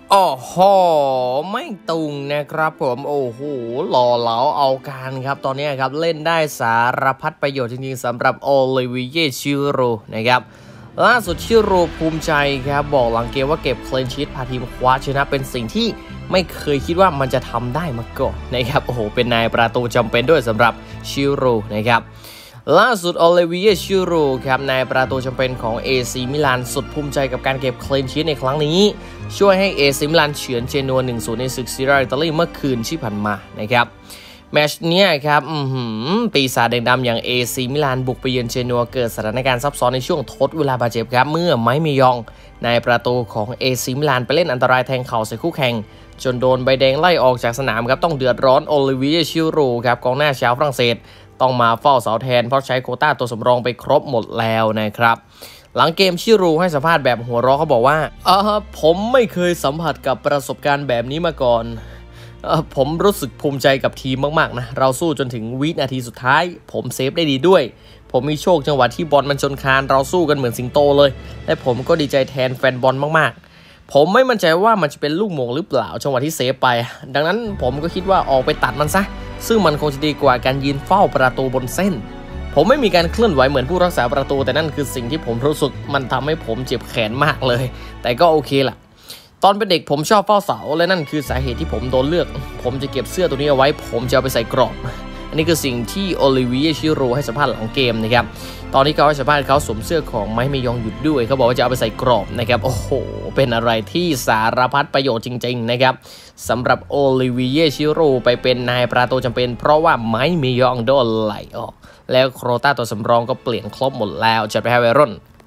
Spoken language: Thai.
โอ้โหไม่ตุงนะครับผมโอ้โหหล่อเหลาเอาการครับตอนนี้ครับเล่นได้สารพัดประโยชน์จริงๆสำหรับโอลิเวียชิโร่นะครับล่าสุดชิโร่ภูมิใจครับบอกหลังเกมว่าเก็บเคลนชีตพาทีมคว้าชนะเป็นสิ่งที่ไม่เคยคิดว่ามันจะทำได้มาก่อนนะครับโอ้โหเป็นนายประตูจำเป็นด้วยสำหรับชิโร่นะครับล่าสุดโอลิเวียชิโร่ครับนายประตูจำเป็นของ AC มิลานสุดภูมิใจกับการเก็บเคลนชีตในครั้งนี้ช่วยให้ AC มิลานเฉือนเจนัว 1-0 ในศึกซีเรียอิตาลีเมื่อคืนที่ผ่านมานะครับแมตช์เนี้ยครับปีศาจแดงดำอย่าง AC มิลานบุกไปเยือนเจนัวเกิดสถานการณ์ซับซ้อนในช่วงทดเวลาบาดเจ็บครับเมื่อไมมิยองนายประตูของ AC มิลานไปเล่นอันตรายแทงเข่าใส่คู่แข่งจนโดนใบแดงไล่ออกจากสนามครับต้องเดือดร้อนโอลิเวียชิโร่ครับกองหน้าชาวฝรั่งเศสต้องมาเฝ้าเสาแทนเพราะใช้โควต้าตัวสำรองไปครบหมดแล้วนะครับหลังเกมชิโร่ให้สัมภาษณ์แบบหัวเราะเขาบอกว่าผมไม่เคยสัมผัสกับประสบการณ์แบบนี้มาก่อนผมรู้สึกภูมิใจกับทีมมากๆนะเราสู้จนถึงวินาทีสุดท้ายผมเซฟได้ดีด้วยผมมีโชคจังหวะที่บอลมันชนคานเราสู้กันเหมือนสิงโตเลยและผมก็ดีใจแทนแฟนบอลมากๆผมไม่มั่นใจว่ามันจะเป็นลูกโมงหรือเปล่าจังหวะที่เซฟไปดังนั้นผมก็คิดว่าออกไปตัดมันซะซึ่งมันคงจะดีกว่าการยืนเฝ้าประตูบนเส้นผมไม่มีการเคลื่อนไหวเหมือนผู้รักษาประตูแต่นั่นคือสิ่งที่ผมรู้สึกมันทำให้ผมเจ็บแขนมากเลยแต่ก็โอเคล่ะตอนเป็นเด็กผมชอบเฝ้าเสาและนั่นคือสาเหตุที่ผมโดนเลือกผมจะเก็บเสื้อตัวนี้เอาไว้ผมจะเอาไปใส่กรอบอันนี้คือสิ่งที่โอลิเวียชิโร่ให้สัมภาษณ์หลังเกมนะครับตอนที่เขาให้สัมภาษณ์เขาสวมเสื้อของไมมิยองหยุดด้วยเขาบอกว่าจะเอาไปใส่กรอบนะครับโอ้โหเป็นอะไรที่สารพัดประโยชน์จริงๆนะครับสำหรับโอลิเวียชิโร่ไปเป็นนายประตูจำเป็นเพราะว่าไมมิยองโดนไล่ออกแล้วโควต้าตัวสำรองก็เปลี่ยนครบหมดแล้วจัดไปให้วัยรุ่น